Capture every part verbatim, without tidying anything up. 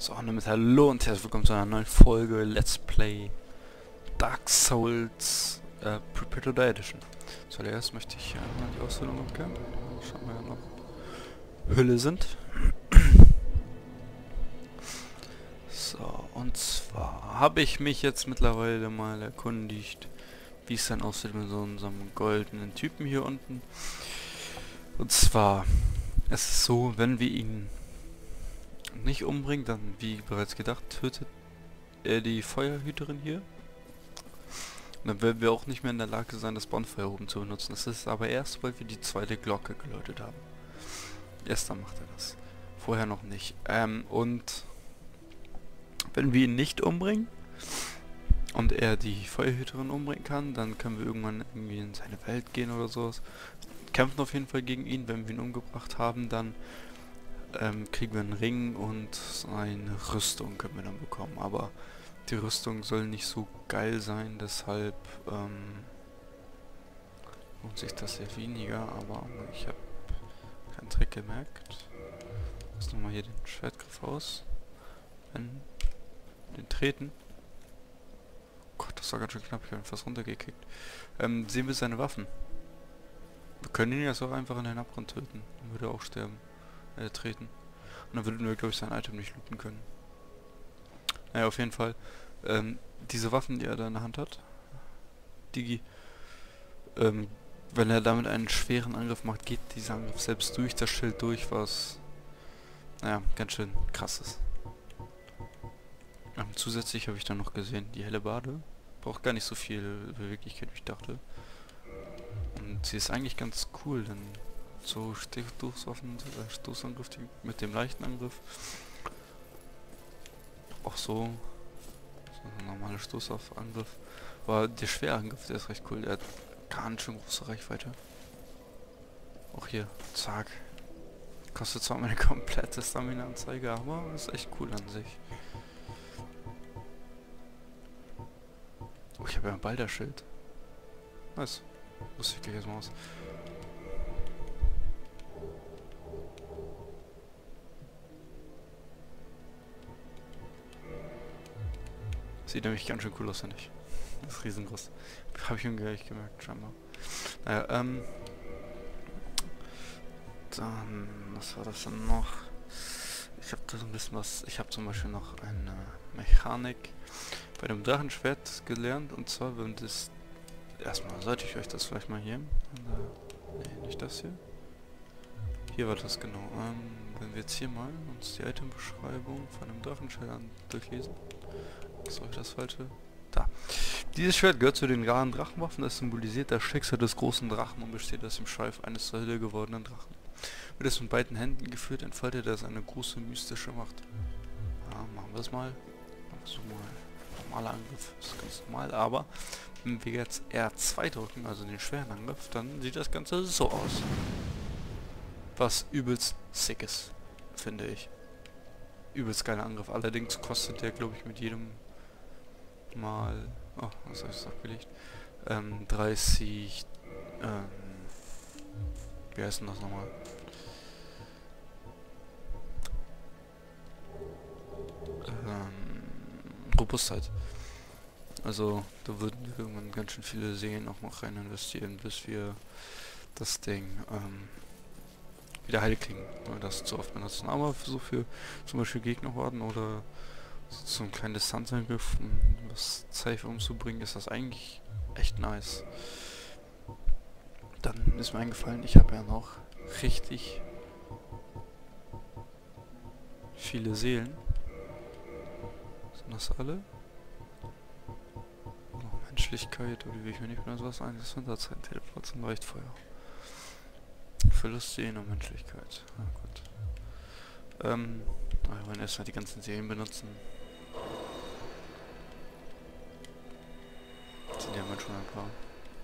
So, und damit hallo und herzlich willkommen zu einer neuen Folge Let's Play Dark Souls äh, Prepare to Die Edition. Zuallererst möchte ich einmal die Ausfüllung abgeben. Schauen wir ja noch Hülle sind. So, und zwar habe ich mich jetzt mittlerweile mal erkundigt, wie es dann aussieht mit so unserem goldenen Typen hier unten. Und zwar, es ist so, wenn wir ihn nicht umbringen, dann, wie bereits gedacht, tötet er die Feuerhüterin hier. Und dann werden wir auch nicht mehr in der Lage sein, das Bonfire oben zu benutzen. Das ist aber erst, weil wir die zweite Glocke geläutet haben. Erst dann macht er das. Vorher noch nicht. Ähm, und wenn wir ihn nicht umbringen und er die Feuerhüterin umbringen kann, dann können wir irgendwann irgendwie in seine Welt gehen oder sowas. Kämpfen auf jeden Fall gegen ihn. Wenn wir ihn umgebracht haben, dann ähm, kriegen wir einen Ring und eine Rüstung können wir dann bekommen. Aber die Rüstung soll nicht so geil sein, deshalb ähm, lohnt sich das sehr weniger. Aber ich habe keinen Trick gemerkt. Lass nochmal hier den Schwertgriff aus. Wenn den treten. Gott, das war ganz schön knapp. Ich habe ihn fast runtergekickt. Ähm, sehen wir seine Waffen. Wir können ihn jetzt auch einfach in den Abgrund töten. Dann würde er auch sterben. Äh, treten. Und dann würden wir, glaube ich, sein Item nicht looten können. Naja, auf jeden Fall. Ähm, diese Waffen, die er da in der Hand hat, die, ähm, wenn er damit einen schweren Angriff macht, geht dieser Angriff selbst durch das Schild durch, was, naja, ganz schön krass ist. Ähm, zusätzlich habe ich dann noch gesehen, die Hellebarde braucht gar nicht so viel Beweglichkeit, wie ich dachte. Und sie ist eigentlich ganz cool, denn so Stoßwaffen, äh, Stoßangriff die, mit dem leichten Angriff. Auch so, so ein normaler Stoßangriff. Aber der Schwerangriff, der ist recht cool. Der hat ganz schön große Reichweite. Auch hier, zack. Kostet zwar meine komplette Stamina-Anzeige, aber ist echt cool an sich. Oh, ich habe ja ein Balderschild. Nice. Wusste ich gleich erstmal aus. Sieht nämlich ganz schön cool aus, finde ich. Das ist riesengroß. Habe ich irgendwie gleich gemerkt, scheinbar. Naja, ähm... Dann... Was war das denn noch? Ich habe da so ein bisschen was... Ich habe zum Beispiel noch eine Mechanik bei dem Drachenschwert gelernt. Und zwar, wenn das... Erstmal sollte ich euch das vielleicht mal hier... Nee, nicht das hier. Hier war das genau. Ähm, wenn wir jetzt hier mal uns die Itembeschreibung von dem Drachenschwert durchlesen. Was soll das falsche? Da. Dieses Schwert gehört zu den raren Drachenwaffen. Es symbolisiert das Schicksal des großen Drachen und besteht aus dem Schweif eines zur Hölle gewordenen Drachen. Wird es mit beiden Händen geführt, entfaltet es eine große mystische Macht. Ja, machen wir es mal. So mal. Normaler Angriff ist ganz normal, aber wenn wir jetzt R zwei drücken, also den schweren Angriff, dann sieht das Ganze so aus. Was übelst sick ist, finde ich. Übelst geiler Angriff. Allerdings kostet der, glaube ich, mit jedem mal... Oh, was habe ich jetzt abgelegt? Ähm, dreißig... Ähm, wie heißt denn das nochmal? Ähm, Robustheit. Also, da würden wir irgendwann ganz schön viele Seelen auch noch rein investieren, bis wir das Ding, ähm, wieder heil kriegen, weil wir das zu oft benutzen. Aber so für zum Beispiel Gegnerhorden oder so einen kleinen Distanzangriff, um was safe umzubringen, ist das eigentlich echt nice. Dann ist mir eingefallen, ich habe ja noch richtig viele Seelen. Sind das alle? Oh, Menschlichkeit, oder wie ich mir nicht mehr sowas ein, das Winterzeit, Teleport zum Leuchtfeuer. Verlust Seelen und Menschlichkeit. Ah, gut. Ähm, wir wollen erstmal die ganzen Seelen benutzen. Sind ja schon ein paar.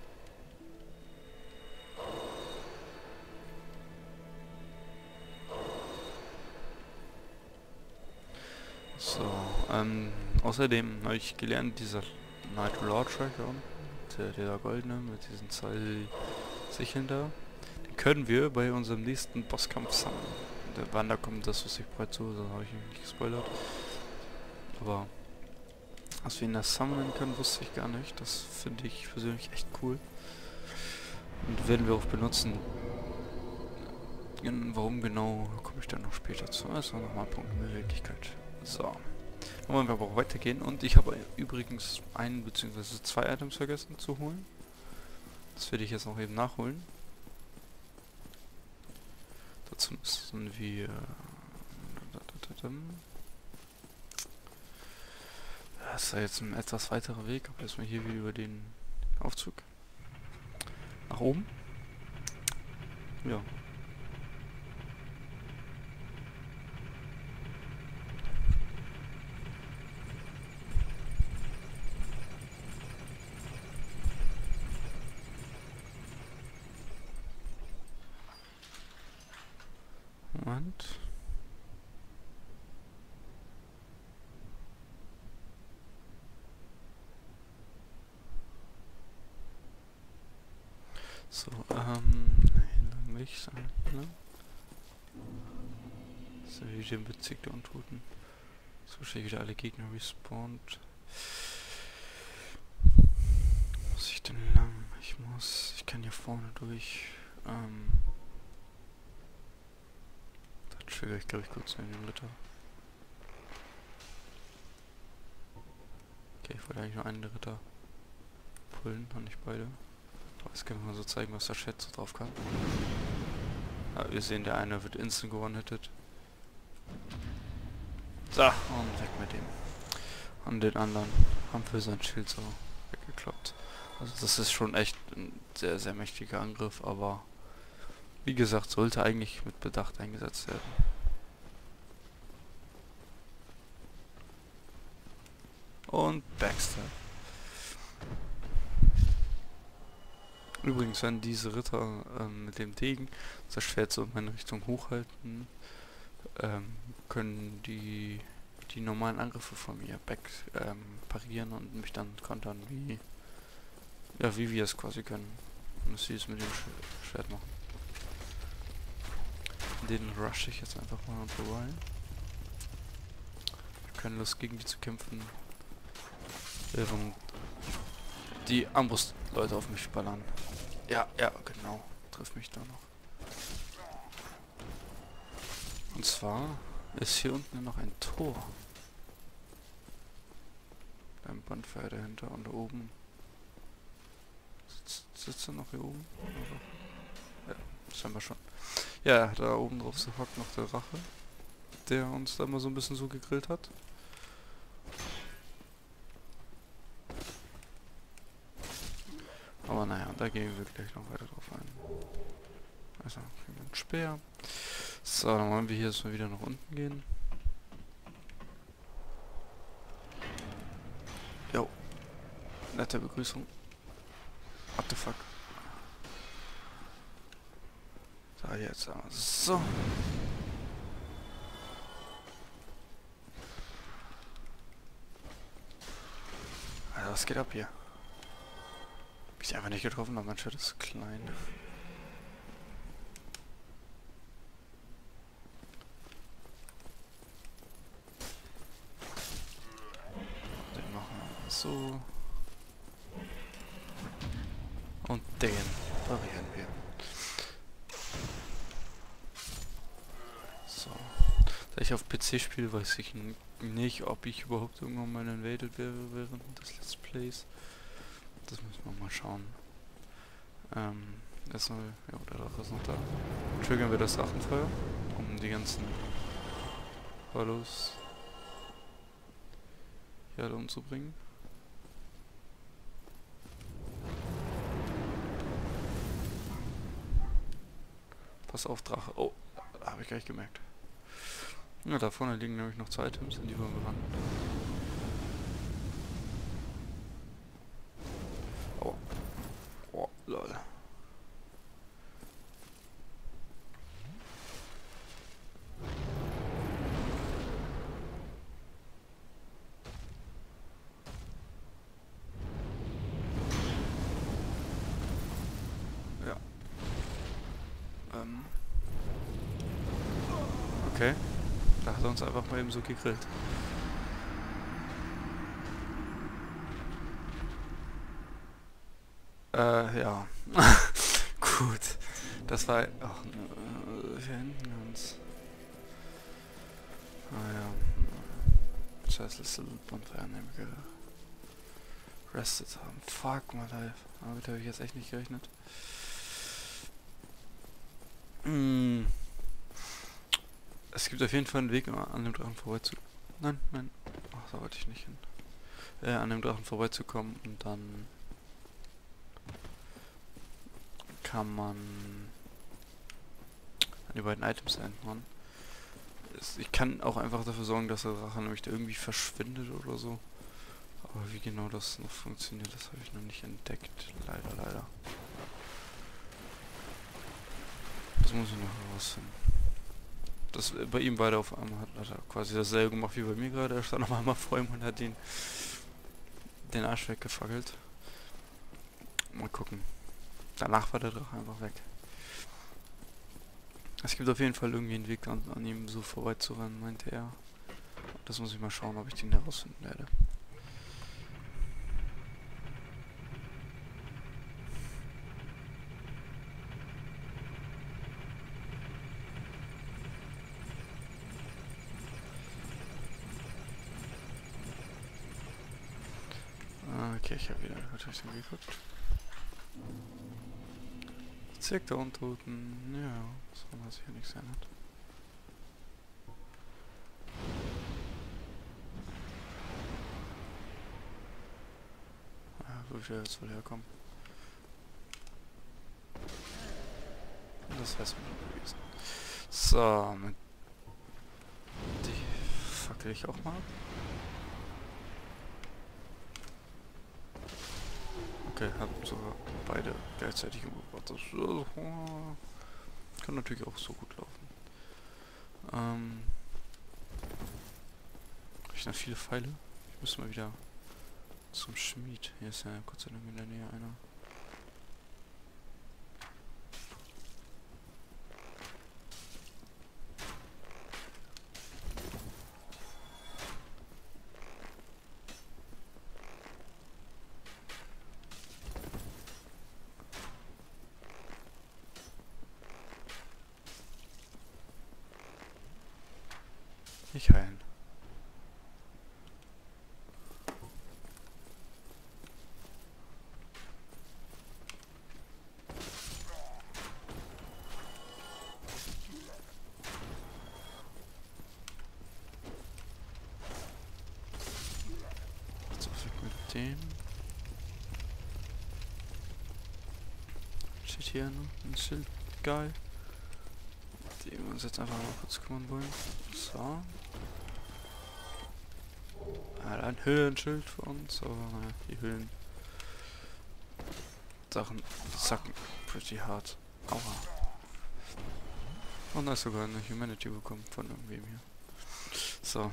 So, ähm, außerdem habe ich gelernt, dieser Night Lord Tracker unten, der, der goldene mit diesen zwei Sicheln da, den können wir bei unserem nächsten Bosskampf sammeln. Der Wander kommt, das wusste ich bereits so, da habe ich mich nicht gespoilert. Aber dass wir ihn da summonen können, wusste ich gar nicht. Das finde ich persönlich echt cool. Und werden wir auch benutzen. Warum genau, komme ich dann noch später zu. Das war nochmal ein Punkt in Beweglichkeit. So. Dann wollen wir aber auch weitergehen. Und ich habe übrigens ein bzw. zwei Items vergessen zu holen. Das werde ich jetzt noch eben nachholen. Dazu müssen wir... Das ist ja jetzt ein etwas weiterer Weg, aber erstmal hier wieder über den Aufzug. Nach oben. Ja. Moment. So, ähm, nein, lang nicht sein, ne? So, wie den Bezirk der Untoten. So, wahrscheinlich wieder alle Gegner respawnt. Muss ich denn lang? Ich muss, ich kann hier vorne durch, ähm, da trigger ich glaube ich kurz in den Ritter. Okay, ich wollte eigentlich nur einen der Ritter pullen, und nicht beide. Aber jetzt können wir mal so zeigen, was der Chat so drauf kann. Ja, wir sehen, der eine wird instant one-hitted. So, und weg mit dem. Und den anderen haben wir sein Schild so weggekloppt. Also das ist schon echt ein sehr, sehr mächtiger Angriff, aber wie gesagt, sollte eigentlich mit Bedacht eingesetzt werden. Und Backstab. Übrigens, wenn diese Ritter ähm, mit dem Degen das Schwert so in meine Richtung hochhalten, ähm, können die die normalen Angriffe von mir back ähm, parieren und mich dann kontern, wie ja, wie wir es quasi können. Muss sie es mit dem Sch Schwert machen. Den rush ich jetzt einfach mal vorbei. Ich habe keine Lust gegen die zu kämpfen, während die Ambrust-Leute auf mich ballern. Ja, ja, genau. Trifft mich da noch. Und zwar ist hier unten noch ein Tor. Ein Bonfire dahinter und da oben. Sitzt, sitzt er noch hier oben? Ja, scheinbar schon. Ja, da oben drauf so hockt noch der Drache, der uns da mal so ein bisschen so gegrillt hat. Aber naja, da gehen wir gleich noch weiter drauf ein. Also, kriegen wir einen Speer. So, dann wollen wir hier erstmal wieder nach unten gehen. Jo. Nette Begrüßung. What the fuck? So, jetzt aber so. Alter, was geht ab hier? Hab ich einfach nicht getroffen, aber mein Schild ist klein. Den machen wir so. Und den parieren wir. So. Da ich auf P C spiele, weiß ich nicht, ob ich überhaupt irgendwann mal invaded wäre während des Let's Plays. Das müssen wir mal schauen. Ähm, erstmal, ja, der Drache ist noch da. Triggern wir das Drachenfeuer, um die ganzen Hollows hier alle umzubringen. Pass auf, Drache. Oh, habe ich gleich gemerkt. Ja, da vorne liegen nämlich noch zwei Items, in die wollen wir ran. Oh. Oh, lol. Ja. Ähm. Okay. Da hat er uns einfach mal eben so gegrillt. Äh, ja. Gut. Das war... Ach, ne, wir hinten uns. Ah ja. Scheiß Little Bonfire gerestet haben. Fuck my life. Damit habe ich jetzt echt nicht gerechnet. Mm. Es gibt auf jeden Fall einen Weg, an dem Drachen vorbeizu... Nein, nein. Ach, da wollte ich nicht hin. Äh, an dem Drachen vorbeizukommen und dann kann man an die beiden Items ändern. Ich kann auch einfach dafür sorgen, dass der Drache nämlich irgendwie verschwindet oder so. Aber wie genau das noch funktioniert, das habe ich noch nicht entdeckt. Leider, leider. Das muss ich noch herausfinden. Das äh, bei ihm beide auf einmal hat, hat er quasi dasselbe gemacht wie bei mir gerade. Er stand noch einmal vor ihm und hat den, den Arsch weggefackelt. Mal gucken. Danach war der Drache einfach weg. Es gibt auf jeden Fall irgendwie einen Weg an, an ihm so vorbeizurennen, meinte er. Das muss ich mal schauen, ob ich den herausfinden werde. Okay, ich habe wieder natürlich geguckt. Zirk der Untoten. Ja, so was hier nichts ändert. Ja, wo ich jetzt wohl herkommen. Das wär's mir gewesen. So, mit die fackel ich auch mal ab. Okay, haben sogar beide gleichzeitig umgebracht. Das äh, kann natürlich auch so gut laufen. Ähm, habe ich noch viele Pfeile? Ich muss mal wieder zum Schmied. Hier ist ja Gott sei Dank in der Nähe einer. Nicht heilen. So viel mit dem. Steht hier noch ein Schild. Geil. Die wir uns jetzt einfach mal kurz kümmern wollen. So. Er hat ein Höhlenschild für uns, aber naja, die Höhlen Sachen sacken pretty hart. Aua. Und da ist sogar eine Humanity bekommen von irgendwem hier. So.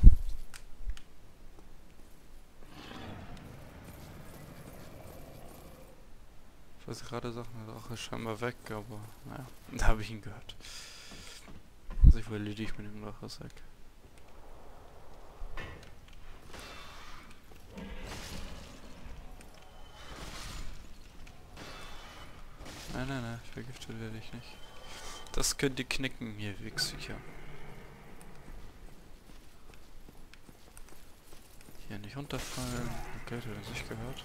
Ich weiß gerade Sachen, der Drache ist scheinbar weg, aber naja, da habe ich ihn gehört. Also ich erledige ich mit dem Drache weg. Nein, nein, nein, vergiftet werde ich nicht. Das könnt ihr knicken, ihr Wichsviecher. Hier nicht runterfallen. Okay, der hat sich gehört.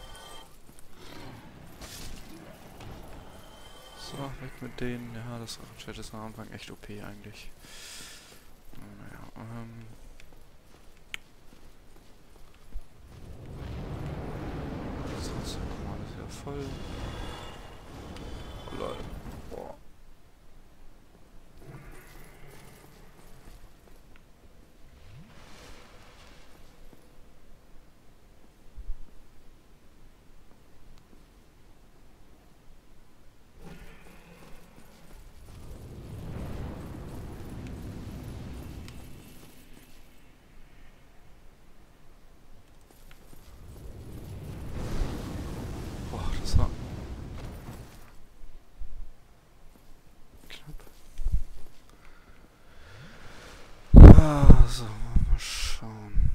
So, weg mit denen. Ja, das Rachenschild ist am Anfang echt O P eigentlich. Naja, ähm... Trotzdem nochmal alles wieder voll. Oh lol. Boah. Boah, das war Ah, so, mal schauen.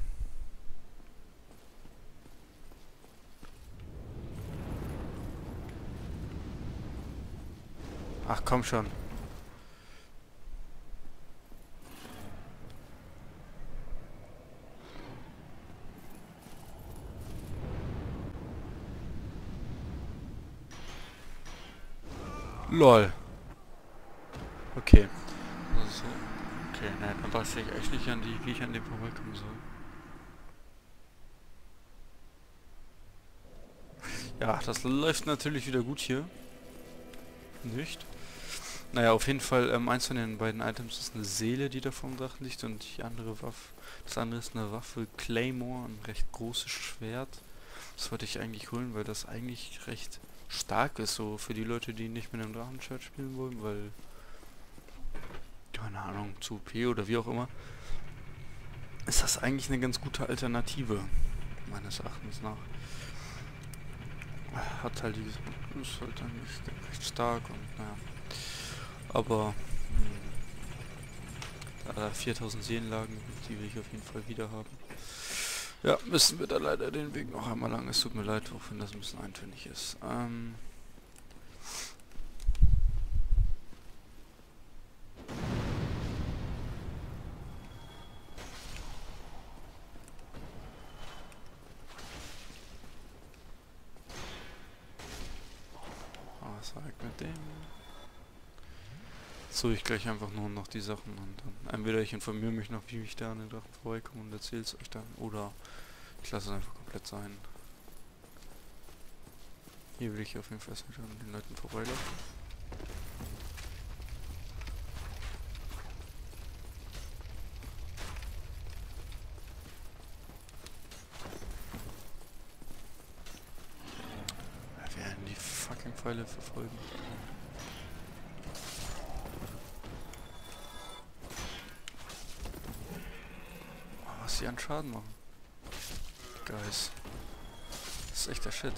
Ach komm schon. Lol. Okay. Also, okay, ne, dann weiß ich echt nicht, an die, wie ich an dem vorbeikommen soll. Ja, das läuft natürlich wieder gut hier. Nicht? Naja, auf jeden Fall, ähm, eins von den beiden Items ist eine Seele, die da vom Drachen liegt, und die andere Waffe, das andere ist eine Waffe Claymore, ein recht großes Schwert. Das wollte ich eigentlich holen, weil das eigentlich recht stark ist, so für die Leute, die nicht mit einem Drachenschwert spielen wollen, weil, keine Ahnung, zu O P oder wie auch immer, ist das eigentlich eine ganz gute Alternative, meines Erachtens nach. Hat halt die, ist halt dann nicht recht stark und naja. Aber mh, da viertausend Seelenlagen, die will ich auf jeden Fall wieder haben. Ja, müssen wir da leider den Weg noch einmal lang. Es tut mir leid, auch wenn das ein bisschen eintönig ist. Ähm was sag ich mit dem? So, ich gleich einfach nur noch die Sachen und dann entweder ich informiere mich noch, wie ich da an den Drachen vorbeikomme und erzähle es euch dann, oder ich lasse es einfach komplett sein. Hier will ich auf jeden Fall erstmal an den Leuten vorbeilaufen. Wir werden die fucking Pfeile verfolgen. Oh, was die an Schaden machen. Guys. Das ist echt der Shit.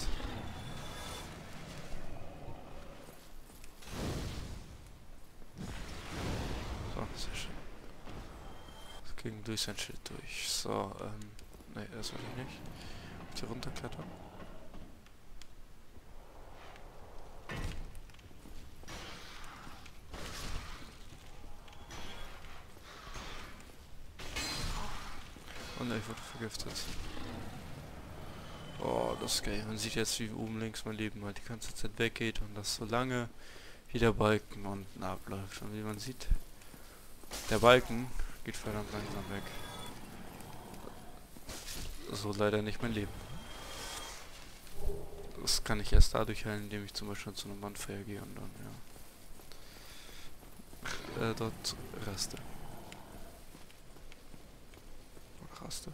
So, sehr schön. Das ging durch sein Schild durch. So, ähm. Ne, das will ich nicht. Ich hier runterklettern. Und ich wurde vergiftet. Oh, das ist geil. Man sieht jetzt, wie oben links mein Leben halt die ganze Zeit weggeht und das so lange wie der Balken unten abläuft. Und wie man sieht, der Balken geht verdammt langsam weg. So leider nicht mein Leben. Das kann ich erst dadurch heilen, indem ich zum Beispiel zu einem Bonfire gehe und dann, ja. Äh, dort raste. Raste.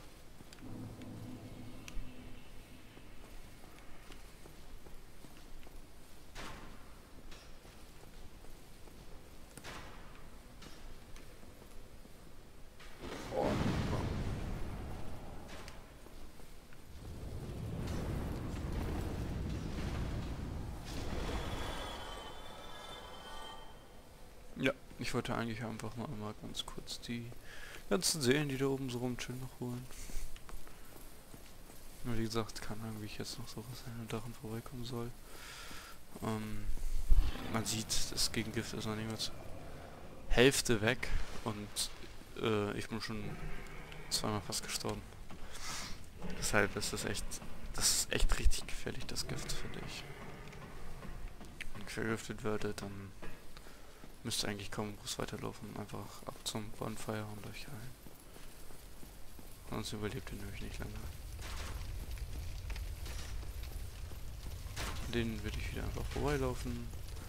Oh, ja, ich wollte eigentlich einfach mal, mal ganz kurz die ganzen Seelen, die da oben so rumchillen, noch holen. Nur wie gesagt, keine Ahnung, wie ich jetzt noch so was an den Drachen vorbeikommen soll. Ähm, man sieht, das Gegengift ist noch nicht mehr zur Hälfte weg und äh, ich bin schon zweimal fast gestorben. Deshalb ist das echt, das ist echt richtig gefährlich, das Gift, finde ich. Wenn ich vergiftet werde, dann müsste eigentlich kaum groß weiterlaufen. Einfach ab zum Bonfire und euch heilen. Sonst überlebt ihr nämlich nicht lange. Den würde ich wieder einfach vorbeilaufen.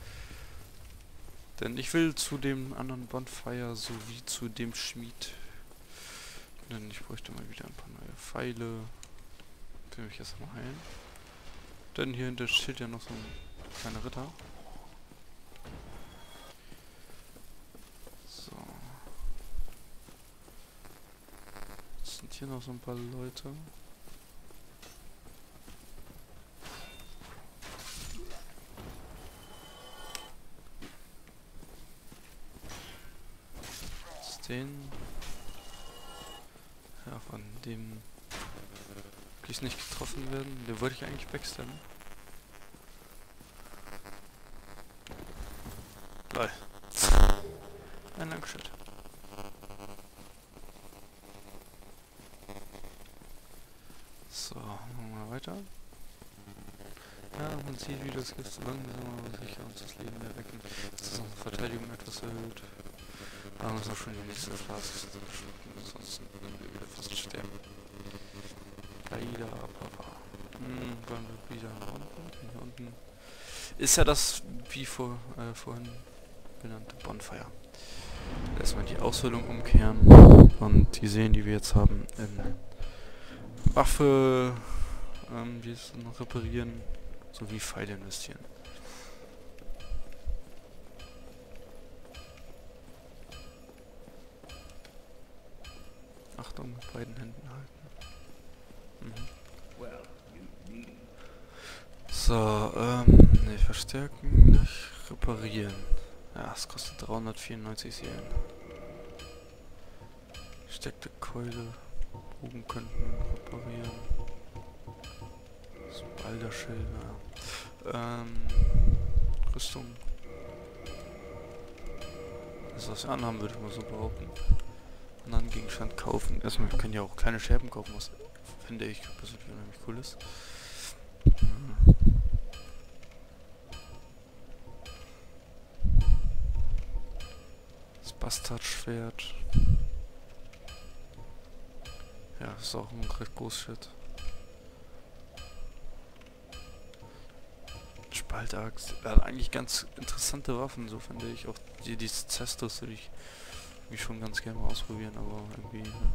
Denn ich will zu dem anderen Bonfire sowie zu dem Schmied. Denn ich bräuchte mal wieder ein paar neue Pfeile. Den will ich erst mal heilen. Denn hier hinter steht ja noch so ein kleiner Ritter. So. Jetzt sind hier noch so ein paar Leute. Den. Ja, von dem will ich nicht getroffen werden. Den wollte ich eigentlich backstabben. Toll. Ein Langshot. So, machen wir mal weiter. Ja, man sieht, wie das Gift so langsam aber sicher uns das Leben erwecken. Das ist unsere Verteidigung etwas erhöht. Aber es ist auch schon die nächste Phase. Sonst würden wir fast sterben. Kaida, Papa. Hm, wollen wir wieder nach unten? Hier unten ist ja das, wie vor, äh, vorhin genannte Bonfire. Erstmal die Ausfüllung umkehren und die Seelen, die wir jetzt haben, in Waffe, ähm, die es noch reparieren, sowie Pfeile investieren. Achtung, mit beiden Händen halten. Mhm. So, ähm, ne, verstärken, nicht reparieren. Ja, es kostet dreihundertvierundneunzig Seelen. Steckte Keule, Bogen könnten reparieren. Spalderschild, ja. Ähm, Rüstung. Das, was wir anhaben, würde ich mal so behaupten. Und dann Gegenstand kaufen. Erstmal, wir können ja auch kleine Scherben kaufen, was finde ich persönlich unheimlich cool ist. Hm. Das Bastardschwert. Ja, das ist auch ein recht großes Shit. Spaltaxt. Ja, eigentlich ganz interessante Waffen, so finde ich. Auch die, dieses Cestus würde ich mich schon ganz gerne mal ausprobieren, aber irgendwie. Ne?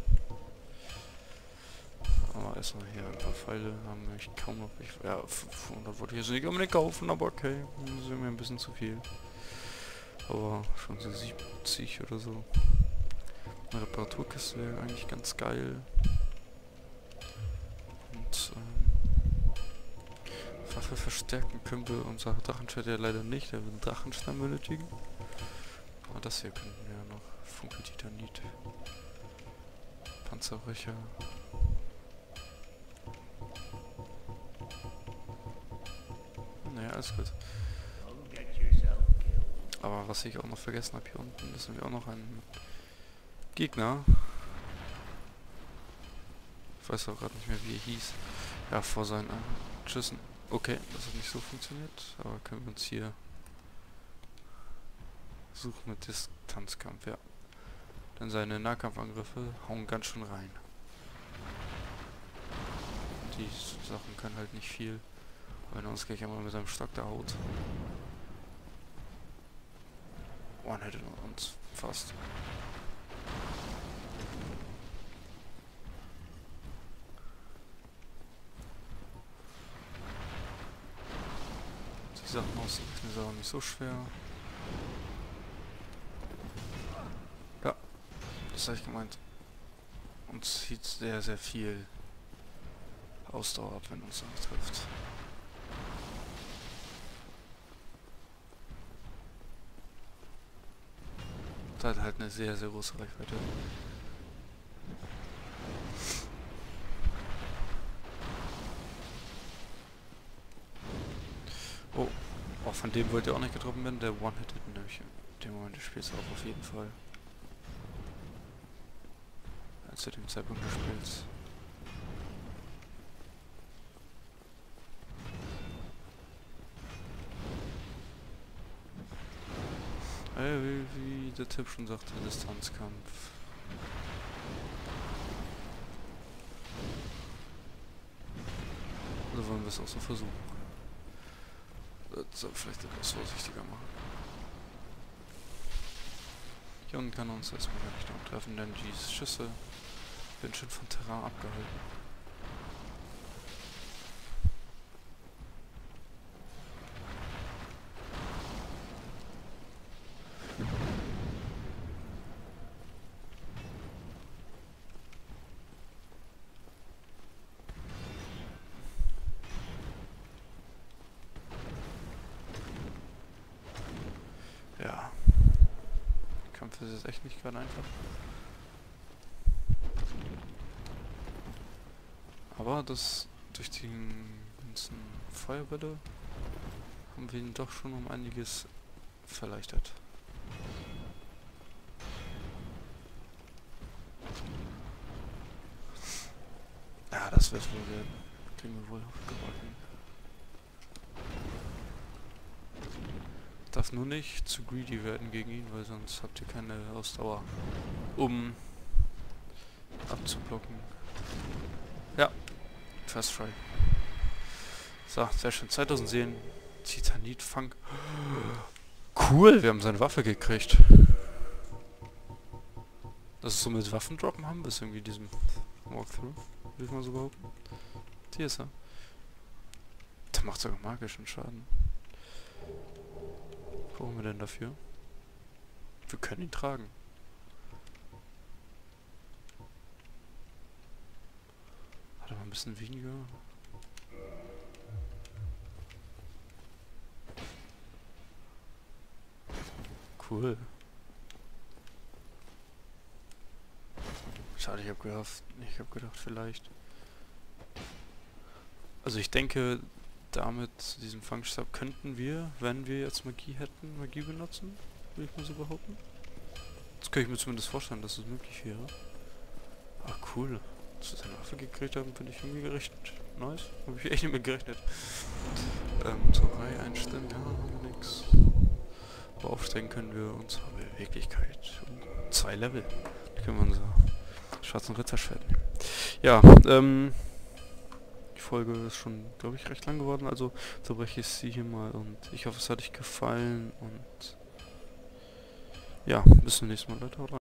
Aber erstmal hier ein paar Pfeile haben wir echt kaum noch. Ich, ja, fünfhundert wollte ich jetzt nicht unbedingt kaufen, aber okay. Das sind mir ein bisschen zu viel. Aber schon so siebzig oder so. Eine Reparaturkiste wäre eigentlich ganz geil. Und ähm, Waffe verstärken können wir unser Drachenschwert ja leider nicht, da wir einen Drachenstamm benötigen. Aber das hier könnten wir ja noch. Funkeltitanit. Panzerröcher. Naja, alles gut. Aber was ich auch noch vergessen habe hier unten, das sind wir auch noch einen Gegner. Ich weiß auch gerade nicht mehr, wie er hieß. Ja, vor seinen Schüssen. Okay, das hat nicht so funktioniert, aber können wir uns hier suchen mit Distanzkampf, ja. Denn seine Nahkampfangriffe hauen ganz schön rein. Die Sachen können halt nicht viel. Wenn er uns gleich einmal mit seinem Stock da haut. One-hitted uns fast. Die Sachen ausrichten ist auch nicht so schwer. Ja, das habe ich gemeint. Uns zieht sehr, sehr viel Ausdauer ab, wenn uns das trifft. Das hat halt eine sehr, sehr große Reichweite. Oh, auch von dem wollt ihr auch nicht getroffen werden. Der One-Hitted nämlich in dem Moment des Spiels auch auf jeden Fall. Als zu dem Zeitpunkt des Spiels. Äh, wie, wie der Tipp schon sagte, Distanzkampf. Oder wollen wir es auch so versuchen? Das soll vielleicht etwas vorsichtiger machen. Hier unten kann uns erstmal nicht noch treffen, denn die Schüsse werden schon von Terrain abgehalten. Ja. Der Kampf ist jetzt echt nicht gerade einfach. Aber das durch die ganzen Feuerbälle haben wir ihn doch schon um einiges verleichtert. das wird wohl werden. Kriegen wir wohl gebacken. Darf nur nicht zu greedy werden gegen ihn, weil sonst habt ihr keine Ausdauer, um abzublocken. Ja, First Try. So, sehr schön. zweitausend Seelen. Titanit-Fang. Cool, wir haben seine Waffe gekriegt. Das ist so mit Waffendroppen haben wir es irgendwie diesem Walkthrough. Will ich mal so behaupten. Hier ist er. Der macht sogar magischen Schaden. Was brauchen wir denn dafür? Wir können ihn tragen. Hat er mal ein bisschen weniger. Cool. Schade, ich hab gedacht, ich hab gedacht vielleicht. Also ich denke, damit, diesem Fangstab, könnten wir, wenn wir jetzt Magie hätten, Magie benutzen, würde ich mal so behaupten. Das könnte ich mir zumindest vorstellen, dass es möglich wäre. Ah, cool. Dass wir seine Waffe gekriegt haben, finde ich irgendwie recht nice. Habe ich echt nicht mit gerechnet. Ähm, Torei einstellen, ja, haben wir nix. Aber aufsteigen können wir unsere Beweglichkeit um zwei Level. Da können wir unser schwarzen Ritterschwert nehmen. Ja, ähm... die Folge ist schon, glaube ich, recht lang geworden, also unterbreche ich sie hier mal und ich hoffe, es hat euch gefallen und ja, bis zum nächsten Mal, Leute, haut rein.